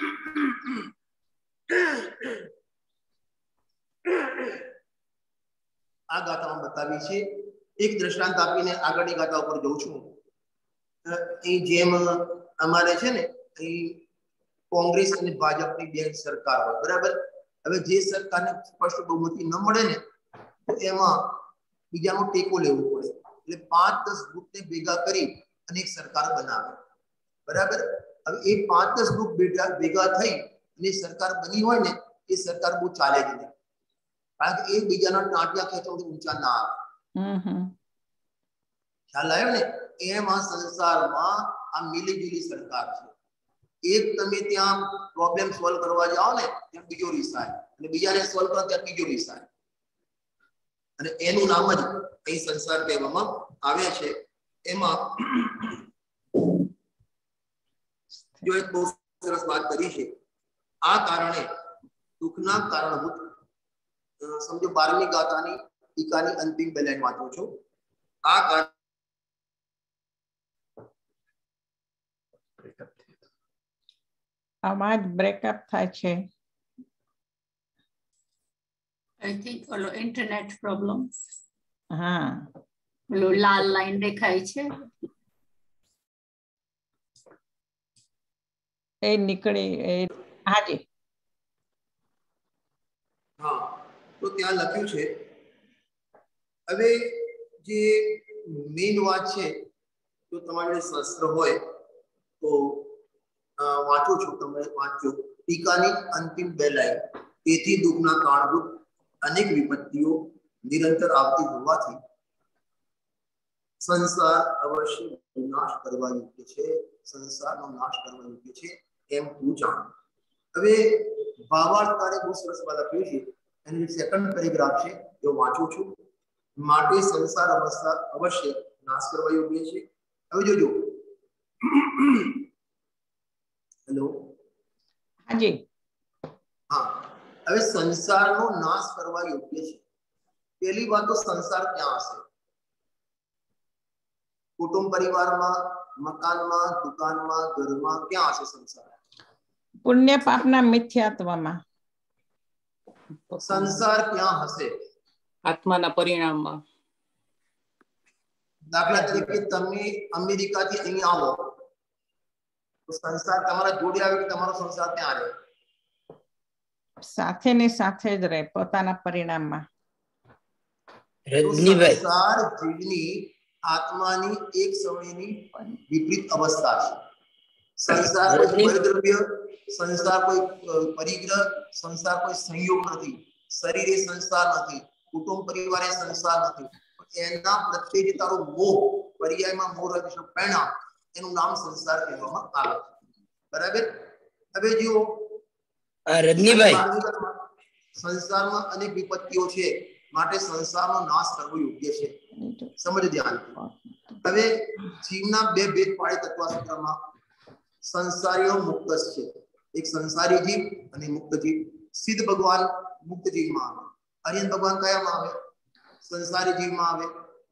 આ ગાથામાં બતાવી છે. એક દ્રષ્ટાંત આપીને આગળની ગાથા ઉપર જઉં છું. એ જેમ અમારે છે ને અહીં કોંગ્રેસ અને ભાજપની બે સરકાર હોય, બરાબર? હવે જે સરકારને સ્પષ્ટ બહુમતી ન મળે ને તો એમાં બીજાનો ટેકો લેવો પડે. એટલે પાંચ દસ ગ્રુપને ભેગા કરી અને એક સરકાર બનાવે, બરાબર? હવે એ પાંચ દસ ગ્રુપ ભેગા થઈ અને સરકાર બની હોય ને એ સરકાર બહુ ચાલે જ નહીં. કારણ કે એક બીજાના ટાંટિયા ખેંચવાથી ઊંચા ના આવે. ખ્યાલ આવ્યો ને? એમ આ સંસારમાં આ મિલીજુલી સરકાર છે. એક તમે ત્યાં પ્રોબ્લેમ સોલ્વ કરવા જાઓ ને ત્યાં બીજો રીસાય અને બીજાને સોલ્વ કરો ત્યાં ત્રીજો રીસાય. અને એનું નામ જ અહીં સંસાર કહેવામાં આવે છે. એમાં જો એક બહુ સરસ વાત કરી છે. આ કારણે દુઃખના કારણભૂત समझो बारहवीं गाथानी टीकानी अंतिम બે લાઈન વાંચો છો। આ અવાજ બ્રેકઅપ થાય છે। I think ઓલો ઇન્ટરનેટ પ્રોબ્લેમ। હા, ઓલો લાલ લાઈન દેખાય છે। એ નીકળી એ- હાજી હા, તો ત્યાં લખ્યું છે હવે જે મેઇન વાત છે, જો તમારે શાસ્ત્ર હોય તો અ, વાંચો છો તમે વાંચો ટીકાની અંતિમ બે લાઈન। તેથી દુઃખના કારણરૂપ અનેક વિપત્તિઓ નિરંતર આવતી હોવાથી સંસાર અવશ્ય નાશ કરવા યોગ્ય છે, સંસારનો નાશ કરવા યોગ્ય છે એમ હું જાણું। હવે ભાવાર્થ કાર્ય બહુ સરસ વાત લખ્યું છે, એની સેકન્ડ પેરેગ્રાફ છે એ વાંચું છું। માટે સંસાર અવસ્થા અવશ્ય નાશ કરવા યોગ્ય છે। હવે જોજો હેલો હાજી हाँ હવે સંસારનો નાશ કરવા યોગ્ય છે। પહેલી વાત તો સંસાર ક્યાં હશે? કુટુંબ પરિવારમાં, મકાનમાં, દુકાનમાં, ઘરમાં, ક્યાં હશે સંસાર? પુણ્ય પાપના મિથ્યાત્વમાં। સંસાર ક્યાં હશે? આત્માના પરિણામમાં। દાખલા તરીકે તમે અમેરિકાથી અહીં આવો તો સંસાર તમારા જોડે આવે કે તમારો સંસાર ત્યાં રહે? સાથે ને સાથે જ રહે પોતાના પરિણામમાં। તો રજનીભાઈ સંસાર જીવની આત્માની એક સમયની વિપરીત અવસ્થા છે। સંસાર કોઈ રજની પરિદ્રવ્ય, સંસાર કોઈ અ, પરિગ્રહ, સંસાર કોઈ સંયોગ નથી, શરીરે સંસાર નથી, કુટુંબ પરિવારે સંસાર નથી, એના પ્રત્યે જે તારો મોહ, પર્યાયમાં મોહ રહે છે પરિણામ, એનું નામ સંસાર કહેવામાં આવે છે। બરાબર? હવે જુઓ આ રજનીભાઈ સંસારમાં અનેક વિપત્તિઓ છે, માટે સંસારનો નાશ કરવો યોગ્ય છે। સમજ ધ્યાનથી। હવે જીવના બે ભેદ પાડે તત્વશાસ્ત્રમાં। સંસારીઓ મુક્ત છે, એક સંસારી જીવ અને મુક્ત જીવ। સિદ્ધ ભગવાન મુક્ત જીવમાં આવે, અરિહંત ભગવાન કયામાં આવે? સંસારી જીવમાં આવે।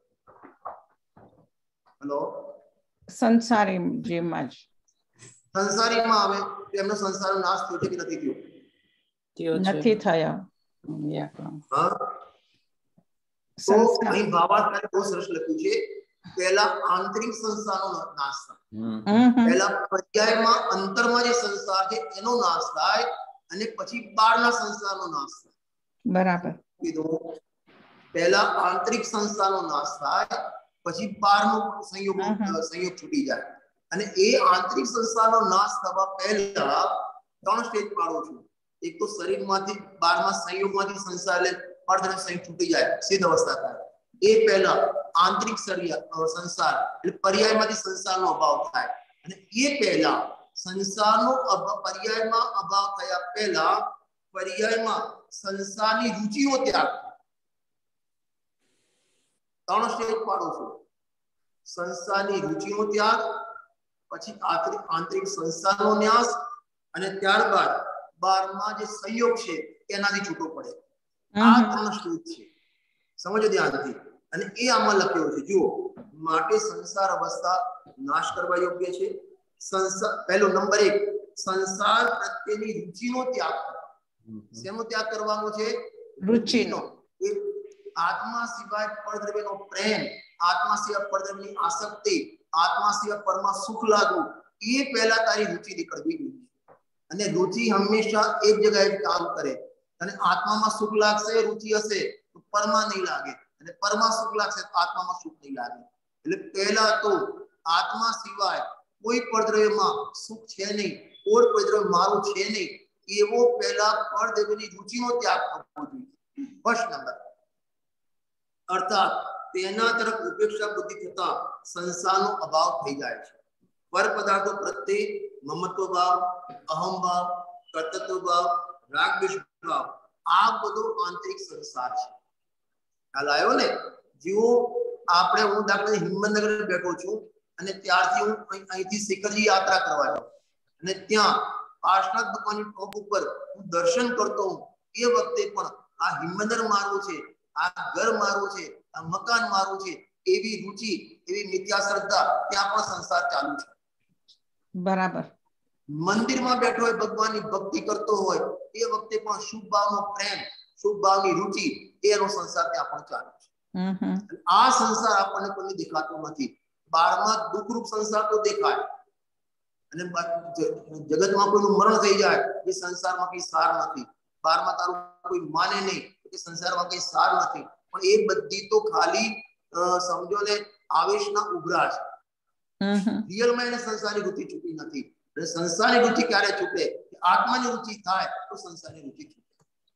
હેલો સંસારી જીવમાં જ સંસારીમાં આવે તો એમનો સંસારનો નાશ થયો છે કે નથી થયો? થયો છે। નથી થયો। વ્યાકરણ। હા, તો સંસાર અહીં ભાવાર્થ બહુ સરસ લખ્યું છે। પહેલા આંતરિક સંસારનો નાશ થાય, હમ હમ પહેલા પર્યાયમાં અંતરમાં જે સંસાર છે એનો નાશ થાય, અને પછી બહારના સંસારનો નાશ થાય। બરાબર કીધું પહેલા આંતરિક સંસારનો નાશ થાય, પછી બહારનો સંયોગ હમ હમ સંયોગ છૂટી જાય। અને એ આંતરિક સંસારનો નાશ થવા પહેલા ત્રણ સ્ટેજ પાડું છું। એક તો શરીરમાંથી બહારના સંયોગમાંથી સંસાર લે અર્ધન સંયોગ છૂટી જાય, સિદ્ધ અવસ્થા થાય। એ પહેલા આંતરિક શરીર સંસાર એટલે પર્યાયમાંથી સંસારનો અભાવ થાય, અને એ પહેલા સંસારનો પર્યાયમાં અભાવ થયા પહેલા પર્યાયમાં સંસારની રુચિઓ ત્યાગ થાય। ત્રણ સ્ટેજ પાડું છું। સંસારની રુચિનો ત્યાગ, પછી આંતરિક આંતરિક સંસારનો ન્યાસ, અને ત્યારબાદ બારમાં જે સંયોગ છે એનાથી છૂટો પડે। આ ત્રણ સ્ટેજ છે, સમજો ધ્યાનથી। અને એ આમાં લખ્યો છે, જુઓ માટે સંસાર અવસ્થા નાશ કરવા યોગ્ય છે। સંસાર પહેલો નંબર એક, સંસાર પ્રત્યેની રુચિનો ત્યાગ કરો। શેનો ત્યાગ કરવાનો છે? રુચિનો। આત્મા સિવાય પરદ્રવ્યનો પ્રેમ, આત્મા સિવાય પરદ્રવ્યની આસક્તિ, આત્મા સિવાય પરમાં સુખ લાગવું, એ પહેલા તારી રુચિ નીકળવી જોઈએ। અને રુચિ હંમેશા એક જગ્યાએ કામ કરે, અને આત્મામાં સુખ લાગશે, રુચિ હશે તો પરમાં નહીં લાગે, અને પરમાં સુખ લાગશે તો આત્મામાં સુખ નહીં લાગે। એટલે પહેલા તો આત્મા સિવાય કોઈ પરદ્રવ્યમાં સુખ છે નહીં, કોઈ પરદ્રવ્ય મારું છે નહીં, એવો પહેલા પરદ્રવ્યની રુચિનો ત્યાગ કરવો જોઈએ। ફર્સ્ટ નંબર, અર્થાત તેના તરફ ઉપેક્ષા બુદ્ધિ થતા સંસારનો અભાવ થઈ જાય છે। પર પદાર્થો પ્રત્યે મમત્વ ભાવ, અહમ ભાવ, કર્તૃત્વ ભાવ, રાગ દ્વેષ ભાવ, આ બધો આંતરિક સંસાર છે। ખ્યાલ આવ્યો ને? જેવો આપણે હું દાખલા હિંમતનગર બેઠો છું, અને ત્યારથી હું અહીંથી સિકરજી યાત્રા કરવા જાઉં, અને ત્યાં પાર્શ્વનાથ ભગવાનની ટોપ ઉપર હું દર્શન કરતો હું, એ વખતે પણ આ હિમંદર મારવું છે, આ ઘર મારવું છે, આ મકાન મારવું છે, એવી રુચિ, એવી મિથ્યા શ્રદ્ધા ત્યાં પણ સંસાર ચાલુ છે. બરાબર. મંદિરમાં બેઠો હોય, ભગવાનની ભક્તિ કરતો હોય, એ વખતે પણ શુભ ભાવનો પ્રેમ, શુભ ભાવની રુચિ, એનો સંસાર ત્યાં પણ ચાલુ છે. આ સંસાર આપણને કોઈ દેખાતો નથી. બારમાં દુઃખરૂપ સંસાર તો દેખાય, અને જગતમાં કોઈનું મરણ થઈ જાય એ સંસારમાં કઈ સાર નથી. બારમાં તારું કોઈ માને નહીં કે સંસારમાં કઈ સાર નથી, પણ એ બધી તો ખાલી સમજો ને આવેશના ઉભરા છે. રિયલમાં એને સંસારની રુચિ છૂટી નથી. સંસારની રુચિ ક્યારે છૂટે? આત્માની રુચિ થાય તો સંસારની રુચિ છૂટે.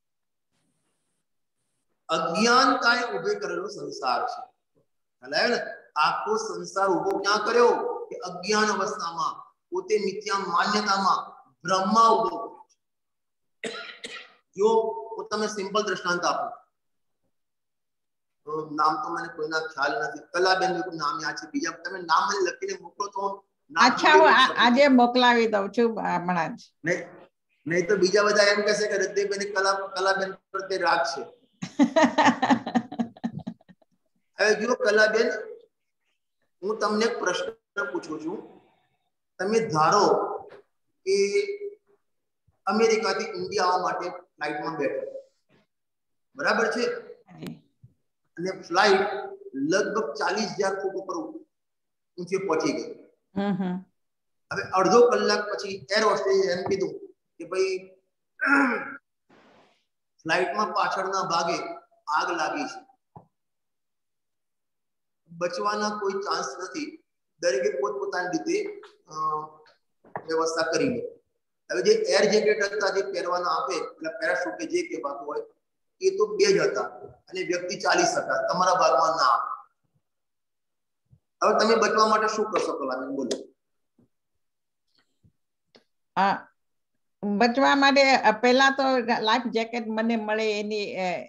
અજ્ઞાનતાએ ઉભે કરેલો સંસાર છે. ખ્યાલ ને? આખો સંસાર ઉભો ક્યાં કર્યો? કે અજ્ઞાન અવસ્થામાં, પોતે મિથ્યા માન્યતામાં, બ્રહ્મા ઉભો કર્યો છે. જો હું તમને સિમ્પલ દ્રષ્ટાંત આપું, તો નામ તો મને કોઈના ખ્યાલ નથી, કલાબેન નું નામ યાદ છે, બીજા તમે નામ મને લખીને મોકલો તો. અચ્છા, હું આજે મોકલાવી દઉં છું હમણાં જ. નહીં નહીં તો બીજા બધા એમ કહેશે કે હૃદયબેન કલા કલાબેન પ્રત્યે રાગ છે. હવે જો કલાબેન, હું તમને એક પ્રશ્ન પૂછું છું. તમે ધારો કે અમેરિકાથી ઇન્ડિયા આવવા માટે ફ્લાઇટમાં બેઠો, બરાબર છે, અને ફ્લાઇટ લગભગ ચાલીસ હજાર ફૂટ ઉપર ઊંચે પહોંચી ગઈ. હવે અડધો કલાક પછી એર હોસ્ટેજે એમ કીધું કે ભાઈ ફ્લાઇટમાં પાછળના ભાગે આગ લાગી છે, બચવાના કોઈ ચાન્સ નથી, દરેકે પોતપોતાની રીતે વ્યવસ્થા કરી લે. હવે જે એર જેકેટ હતા જે પહેરવાના આપે, એટલે પેરાશૂટ કે જે કહેવાતું હોય, એ તો બે જ હતા અને વ્યક્તિ ચાલીસ હતા, તમારા ભાગમાં ના આવે. હવે તમે બચવા માટે શું કરશો કલાબેન, બોલો? બચવા માટે પહેલા તો લાઈફ જેકેટ મને મળે એની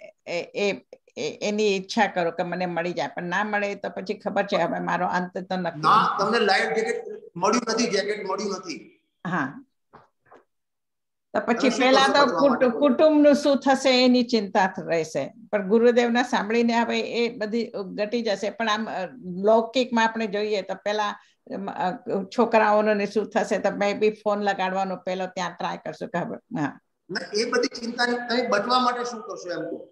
એની ઈચ્છા કરો કે મને મળી જાય, પણ ના મળે તો પછી ખબર છે હવે મારો અંત તો નક્કી. ના, તમને લાઈફ જેકેટ મળ્યું નથી, જેકેટ મળ્યું નથી. હા, તો પછી પહેલા તો કુટુંબનું શું થશે એની ચિંતા રહેશે. પણ ગુરુદેવના સાંભળીને હવે એ બધી ઘટી જશે. પણ આમ લૌકિકમાં આપણે જોઈએ તો પેલા છોકરાઓને શું થશે, તો મેં બી ફોન લગાડવાનો પેલો ત્યાં ટ્રાય કરશું. ખબર? હા, એ બધી ચિંતા નહીં. તમે બચવા માટે શું કરશો એમ કહો?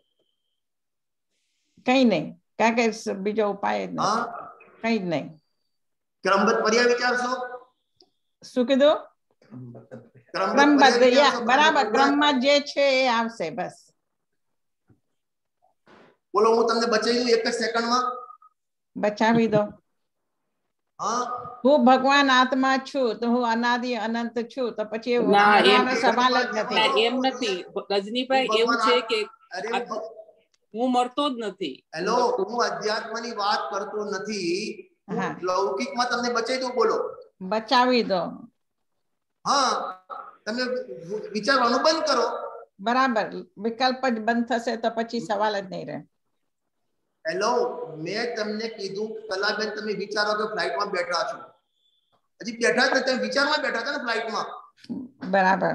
કઈ નહીં, કારણ કે બીજો ઉપાય જ નહીં, કઈ જ નહીં. ક્રમબદ્ધ પર્યાય વિચારશો? શું કીધું? ક્રમબદ્ધ, બરાબર, ક્રમમાં જે છે એ આવશે. બસ બોલો, હું તમને બચાવી દઉં એક જ સેકન્ડમાં. બચાવી દો. હું ભગવાન આત્મા છું, તો હું અનાદિ અનંત છું, તો પછી સવાલ જ નથી. એમ નથી રજનીભાઈ, એવું છે કે હું મરતો જ નથી. હેલો, હું અધ્યાત્મની વાત કરતો નથી, લૌકિકમાં તમને બચાવી દઉં. બોલો, બચાવી દો. હા, તમે વિચારવાનું બંધ કરો. બરાબર, વિકલ્પ જ બંધ થશે તો પછી સવાલ જ નહીં રહે. હેલો, મેં તમને કીધું કલાબેન, તમે વિચારો કે ફ્લાઇટમાં બેઠા છો, હજી બેઠા જ તમે વિચારમાં બેઠા હતા ને ફ્લાઇટમાં. બરાબર,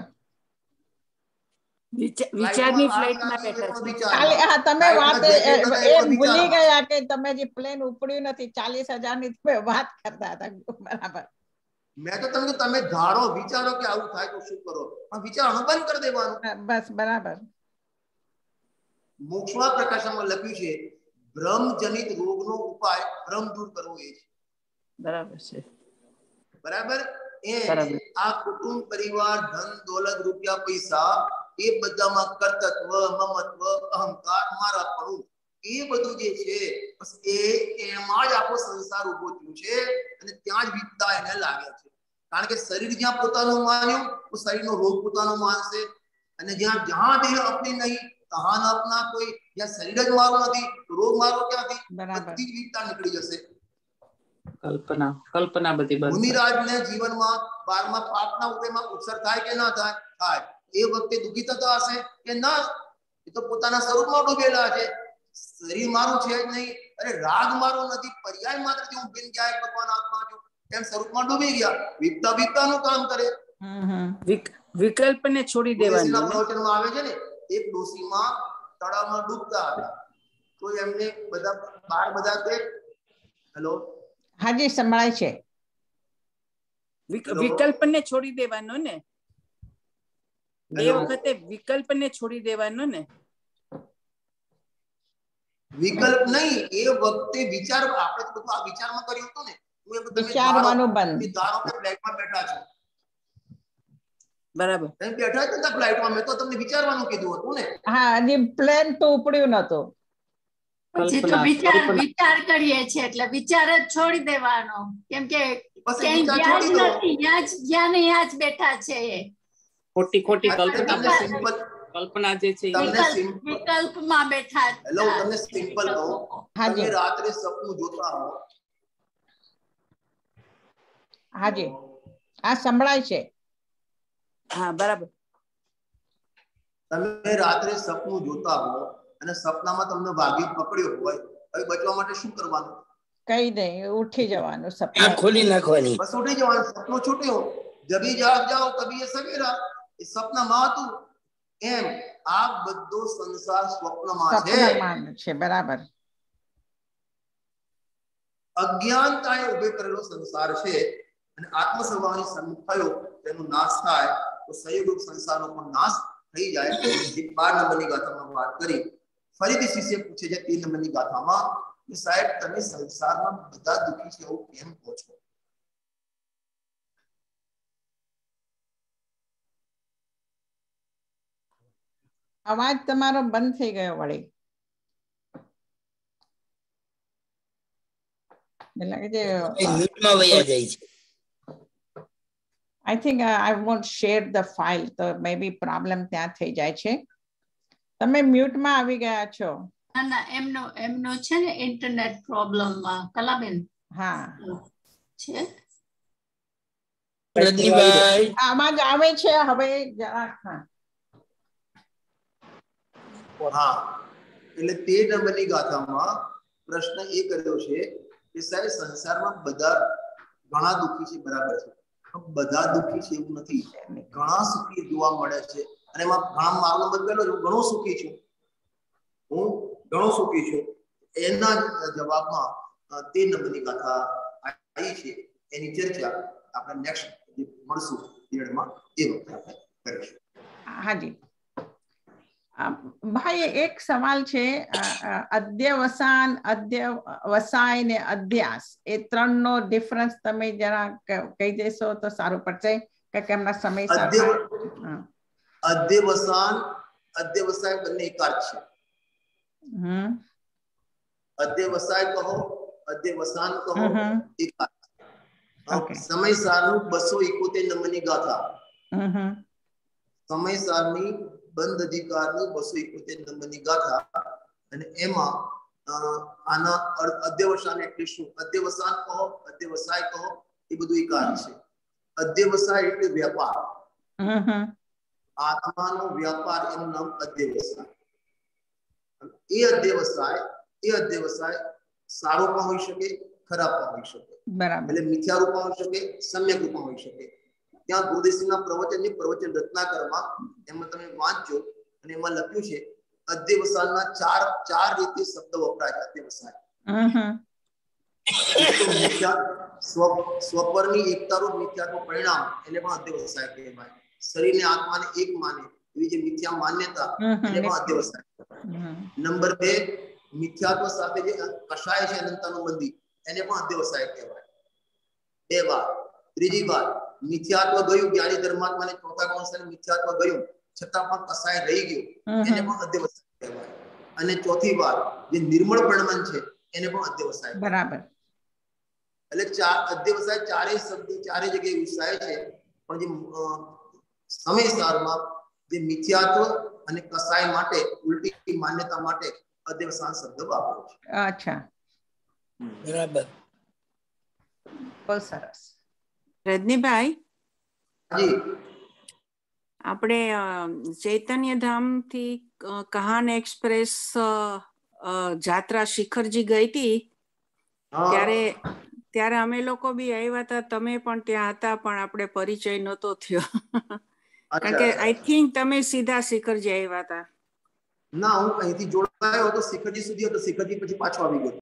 વિચારની ફ્લાઇટમાં બેઠા છો. ખાલી હા, તમે વાત એ ભૂલી ગયા કે તમે જે પ્લેન ઉપડ્યું નથી, ચાલીસ હજાર ની તમે વાત કરતા હતા. બરાબર, મેં તો તમને તમે ધારો વિચારો કે આવું થાય તો શું કરો, પણ વિચારવાનું બંધ કરી દેવાનું. બસ, બરાબર. મોક્ષના પ્રકાશનમાં લખ્યું છે ભ્રમજનિત રોગનો ઉપાય ભ્રમ દૂર કરવો એ છે. બરાબર છે, બરાબર. એ આ કુટુંબ, પરિવાર, ધન દોલત, રૂપિયા, પૈસા, એ બધામાં કર્તૃત્વ, મમત્વ, અહંકાર, મારાપણું, એ બધું જે છે બસ એ એમાં જ આખો સંસાર ઉભો થયો છે, અને ત્યાં જ વિપદા એને લાગે છે. કારણ કે શરીર જ્યાં પોતાનું માન્યું તો શરીરનો રોગ પોતાનો માનશે, અને જ્યાં જ્યાં દેહ અપની નહીં તહાં ન અપના કોઈ, જ્યાં શરીર જ મારું નથી તો રોગ મારો ક્યાંથી? બધી જ વિપદા નીકળી જશે. કલ્પના કલ્પના બધી બંધ. મુનિરાજને જીવનમાં બારમાં પાપના ઉદયમાં ઉત્સર્ગ થાય કે ના થાય? થાય. એ વખતે દુઃખી થતા હશે કે ના? એ તો પોતાના સ્વરૂપમાં ડૂબેલા છે. શરીર મારું છે જ નહીં, અરે રાગ મારો નથી, પર્યાય માત્ર જે હું બિન જાય ભગવાન આત્મા છું એમ સ્વરૂપમાં ડૂબી ગયા. વિપદા વિપદાનું કામ કરે. વિકલ્પને છોડી દેવાનું. પ્રવચનમાં આવે છે ને, એક ડોશીમાં તળાવમાં ડૂબતા હતા તો એમને બધા બાર બધા તે હેલો હાજી સંભળાય છે. વિકલ્પને છોડી દેવાનો ને એ વખતે વિકલ્પને છોડી દેવાનો ને વિકલ્પ નહીં એ વખતે વિચાર આપણે તો બધું આ વિચારમાં કર્યું હતું ને વિચારવાનું બંધ ધારો કે ફ્લાઇટમાં બેઠા છો બરાબર તમે બેઠા છો ને ફ્લાઇટમાં મેં તો તમને વિચારવાનું કીધું હતું ને. હા હજી પ્લેન તો ઉપડ્યું નતું પછી તો વિચાર વિચાર કરીએ છીએ એટલે વિચાર જ છોડી દેવાનો કેમ કે ક્યાંય ગયા જ નથી ત્યાં જ ગયા ને ત્યાં જ બેઠા છે એ ખોટી ખોટી કલ્પના કલ્પના જે છે વિકલ્પમાં બેઠા. હેલો તમને સિમ્પલ કહું તમે રાત્રે સપનું જોતા હો. હાજી આ સંભળાય છે. હા બરાબર. તમે રાત્રે સપનું જોતા હો અને સપનામાં તમને વાઘે પકડ્યો હોય હવે બચવા માટે શું કરવાનું? કઈ નહીં ઉઠી જવાનું સપના ખોલી નાખવાની બસ ઉઠી જવાનું. સપનું છૂટ્યો જબી જાગ જાઓ કભી એ સવેરા એ સપનામાં હતું એમ આ બધો સંસાર સ્વપ્નમાં છે સપનામાં છે બરાબર. અજ્ઞાનતાએ ઉભે કરેલો સંસાર છે અને આત્મ સ્વભાવની સન્મુખ થયો તેનો નાશ થાય તો સંયોગ સંસારનો પણ નાશ થઈ જાય. જે બાર નંબરની ગાથામાં વાત કરી ફરીથી શિષ્ય પૂછે છે તેર નંબરની ગાથામાં કે સાહેબ તમે સંસારમાં બધા દુઃખી છે એવું કેમ કહો છો? અવાજ તમારો બંધ થઈ ગયો વળી. લાગે છે મ્યુટમાં વયા જાય છે. I think uh, I won't share the file તો maybe problem ત્યાં થઈ જાય છે. તમે મ્યુટમાં આવી ગયા છો. ના ના એમનો એમનો છે ને ઇન્ટરનેટ પ્રોબ્લેમ કલાબેન. હા છે. રજનીભાઈ આવાજ આવે છે હવે જરાક. હા હા એટલે તેર નંબરની ગાથામાં પ્રશ્ન એ કર્યો છે કે સાહેબ સંસારમાં બધા ઘણા દુઃખી છે બરાબર છે બધા દુઃખી છે એવું નથી ઘણા સુખી જોવા મળે છે અને એમાં ઘણા મારો નંબર પહેલો હું ઘણો સુખી છું હું ઘણો સુખી છું એના જવાબમાં તેર નંબરની ગાથા આવી છે એની ચર્ચા આપણે નેક્સ્ટ મળશું પીરિયડમાં એ વખતે આપણે કરીશું. હાજી ભાઈ એક સવાલ છે અધ્યવસાન અધ્યવસાય ને અધ્યાસ એ ત્રણનો ડિફરન્સ તમે જરા કહી દેશો તો સારું પડશે કે કેમના સમય સાથે. અધ્યવસાન અધ્યવસાય બંને એકાર છે. હમ અધ્યવસાય કહો અધ્યવસાન કહો એકાર. Okay. સમયસારનું બસો એકોતેર નંબરની ગાથા હમ સમયસારની બંધ અધિકારની બસો એકોતેર નંબરની ગાથા અને એમાં આના અધ્યવસાન એટલે શું? અધ્યવસાન કહો અધ્યવસાય કહો એ બધું એકાર છે. અધ્યવસાય એટલે વ્યાપાર આત્માનો વ્યાપાર એનું નામ અધ્યવસાય. એ અધ્યવસાય એ અધ્યવસાય સારો પણ હોઈ શકે ખરાબ પણ હોઈ શકે બરાબર એટલે મિથ્યા રૂપ હોઈ શકે સમ્યક રૂપ હોઈ શકે. ત્યાં ગુરુદેવના પ્રવચનની પ્રવચન રચના કરવા એમાં તમે વાંચજો અને એમાં લખ્યું છે અધ્યવસાયના ચાર ચાર રીતે શબ્દ વપરાય છે. અધ્યવસાય સ્વપરની એકતા રૂપ મિથ્યાત્વ પરિણામ એટલે પણ અધ્યવસાય કહેવાય. શરીરને આત્માને એક માને એવી જે મિથ્યા માન્યતા એને પણ અધ્યવસાય. નંબર બે મિથ્યાત્વ સાથે જે કષાય છે અનંતાનુબંધી એને પણ અધ્યવસાય કહેવાય. બે વાર. ત્રીજી વાર મિથ્યાત્વ ગયું જ્ઞાની ધર્માત્માને ચોથા કોન્સને મિથ્યાત્વ ગયું છતાં પણ કસાય રહી ગયું એને પણ અધ્યવસાય કહેવાય. અને ચોથી વાર જે નિર્મળ પ્રણમન છે એને પણ અધ્યવસાય બરાબર. એટલે ચાર અધ્યવસાય ચારેય શબ્દ ચારે જગ્યાએ વિસાય છે પણ જે સમયસારમાં જે મિથ્યાત્વ અને કસાય માટે ઉલટી માન્યતા માટે અધ્યવસાન શબ્દ વાપર્યો છે. અચ્છા બરાબર. બહુ સરસ. રજનીભાઈ જી આપણે ચૈતન્ય ધામ થી કહાન એક્સપ્રેસ જાત્રા શિખરજી ગઈ હતી ત્યારે ત્યારે અમે લોકો બી આવ્યા હતા તમે પણ ત્યાં હતા પણ આપણે પરિચય નહોતો થયો કારણ કે આઈ થિંક તમે સીધા શિખરજી આવ્યા હતા. ના હું અહીંથી જોડાયો તો શિખરજી સુધી હતો, શિખરજી પછી પાછો આવી ગયો.